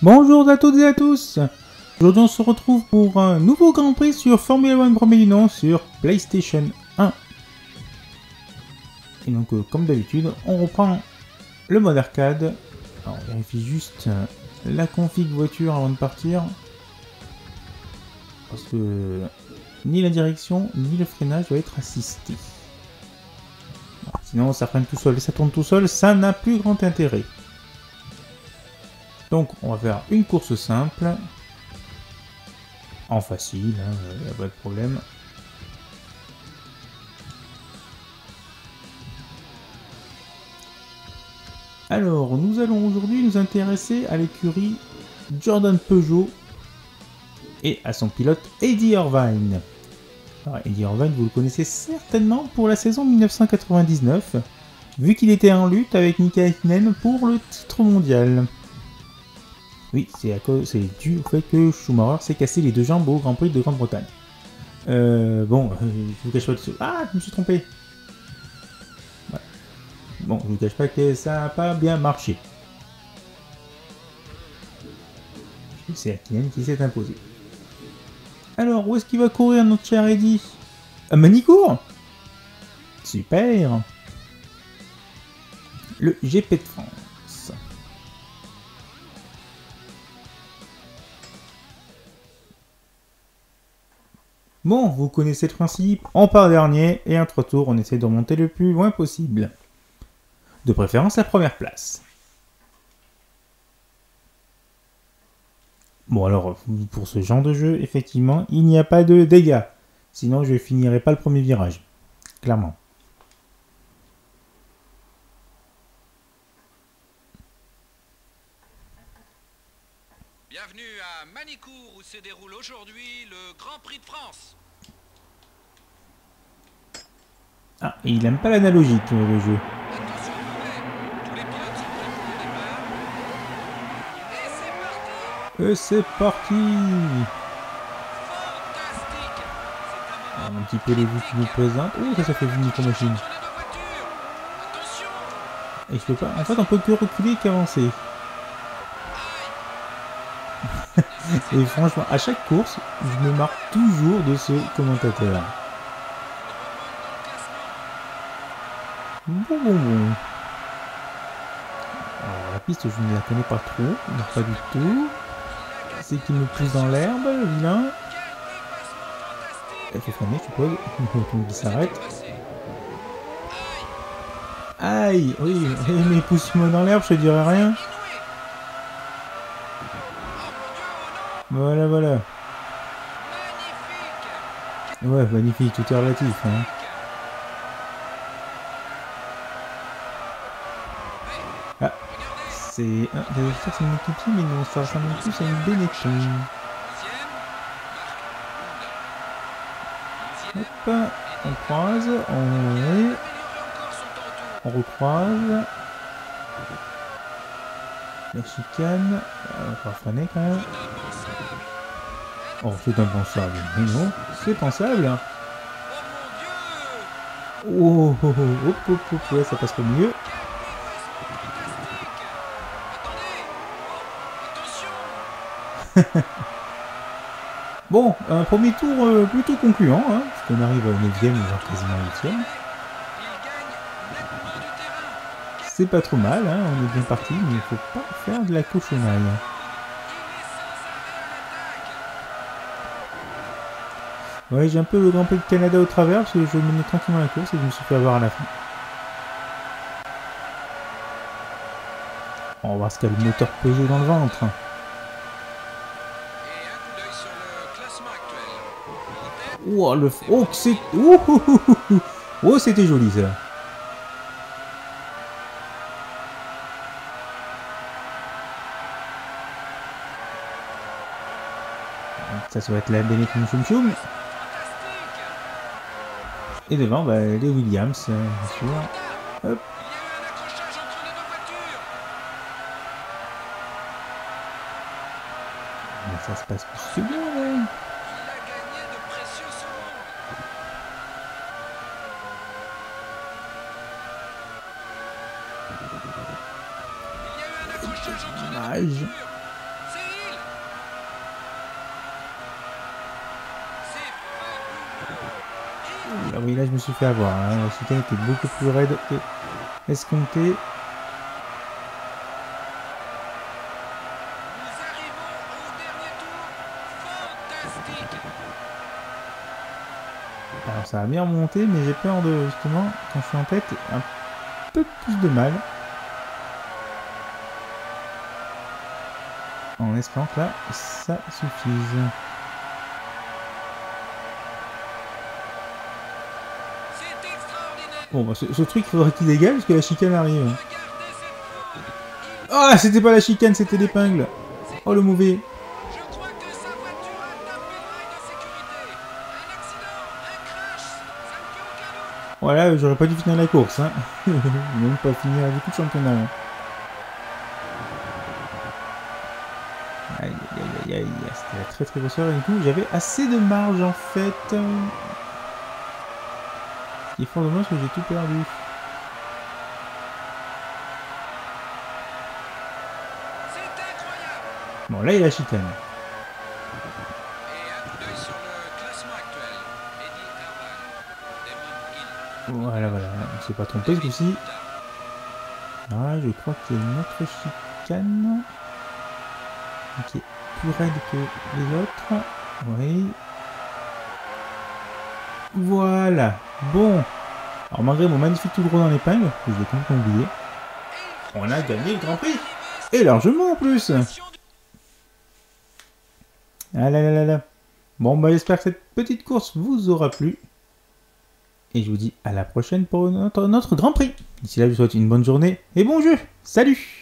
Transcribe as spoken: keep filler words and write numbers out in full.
Bonjour à toutes et à tous. Aujourd'hui on se retrouve pour un nouveau Grand Prix sur Formula One premier du nom sur PlayStation un. Et donc euh, comme d'habitude on reprend le mode arcade. Alors, on vérifie juste euh, la config voiture avant de partir. Parce que euh, ni la direction ni le freinage doit être assisté. Alors, sinon ça freine tout seul et ça tourne tout seul, ça n'a plus grand intérêt. Donc on va faire une course simple, en facile, il hein, n'y a pas de problème. Alors nous allons aujourd'hui nous intéresser à l'écurie Jordan Peugeot et à son pilote Eddie Irvine. Alors, Eddie Irvine, vous le connaissez certainement pour la saison mille neuf cent quatre-vingt-dix-neuf, vu qu'il était en lutte avec Mika Häkkinen pour le titre mondial. Oui, c'est à cause, c'est dû au fait que Schumacher s'est cassé les deux jambes au Grand Prix de Grande-Bretagne. Euh, bon, je vous cache pas de ce... Ah, je me suis trompé. Ouais. Bon, je vous cache pas que ça n'a pas bien marché. C'est Häkkinen qui s'est imposé. Alors, où est-ce qu'il va courir notre cher Eddie? À Manicourt. Super. Le G P de France. Bon, vous connaissez le principe, on part dernier, et en trois tours, on essaie de remonter le plus loin possible. De préférence, la première place. Bon, alors, pour ce genre de jeu, effectivement, il n'y a pas de dégâts. Sinon, je finirai pas le premier virage. Clairement. Bienvenue à Manicourt où se déroule aujourd'hui le Grand Prix de France. Ah, et il aime pas l'analogique, le jeu. Attention tous les pilotes sont prêts pour le départ. Et c'est parti. Et c'est parti. Fantastique. C'est un moment Un petit peu les vues qui nous présentent. Oh, ça, ça fait vu Nico Machine. entre les deux voitures. Attention. Et je peux pas... En fait, on peut que reculer qu'avancer. Et franchement, à chaque course, je me marre toujours de ce commentateur. Bon, bon, bon. Alors, la piste, je ne la connais pas trop. Non, pas du tout. C'est qu'il me pousse dans l'herbe, le vilain. Il faut freiner, je suppose. L'automobile s'arrête. Aïe, oui, mais pousse-moi dans l'herbe, je te dirai rien. Voilà, voilà. Ouais, magnifique, tout est relatif. Hein. Ah, c'est... Ah, j'allais dire c'est une équipier, mais non, ça ressemble plus à une Benetton. Hop, on croise, on... On recroise. La chicane. On va freiner quand même. Oh, c'est impensable. Mais non, c'est pensable. Oh, oh, oh, hop, hop, hop, ouais, ça passe pas mieux. Bon, un premier tour euh, plutôt concluant, hein, parce qu'on arrive au neuvième, voire quasiment huitième. C'est pas trop mal, hein, on est bien parti, mais il faut pas faire de la cochonnaille. Ouais, j'ai un peu le Grand Prix de Canada au travers, parce que je menais tranquillement la course et je me suis fait avoir à la fin. On va voir ce qu'a le moteur Peugeot dans le ventre. Oh, le... Oh, que c'est... Oh, oh, oh, oh, oh, c'était joli, ça. Ça, ça va être la Benetton Choum Choum. Et devant, bah, les Williams, euh, bien sûr. Hop. Mais ça se passe plus bien, ouais. Dommage. oui, là je me suis fait avoir. Hein. La chicane était beaucoup plus raide que escompté. Nous arrivons au dernier tour. Fantastique. Alors ça a bien remonté, mais j'ai peur de, justement, quand je suis en tête, un peu plus de mal. En espérant que là, ça suffise. C'est extraordinaire. Bon, bah, ce, ce truc, il faudrait qu'il dégage parce que la chicane arrive. Regardez cette faute. Il- Ah, c'était pas la chicane, c'était l'épingle. Oh, le mauvais. Je crois que sa voiture a tapé le rail de sécurité. Un accident, un crash, ça ne fait aucun doute. Voilà, j'aurais pas dû finir la course. Hein. Même pas finir du coup de championnat. Hein. Aïe, aïe, aïe, aïe. C'était la très très grosse heure. Et du coup, j'avais assez de marge en fait. Ce qui est fort dommage que j'ai tout perdu. C'est incroyable. Bon, là, il y a la chicane. Et un coup d'œil sur le classement actuel. Eddie Irvine, Damon Hill. Voilà, voilà. On s'est pas trompé ce coup-ci. Ah, je crois qu'il y a une autre chicane. Qui est plus raide que les autres. Oui. Voilà. Bon. Alors malgré mon magnifique tout droit dans l'épingle, que je l'ai complètement oublié, on a gagné le Grand Prix. Et largement en plus. Ah là là là là. Bon bah j'espère que cette petite course vous aura plu. Et je vous dis à la prochaine pour notre, notre Grand Prix. D'ici là je vous souhaite une bonne journée et bon jeu. Salut!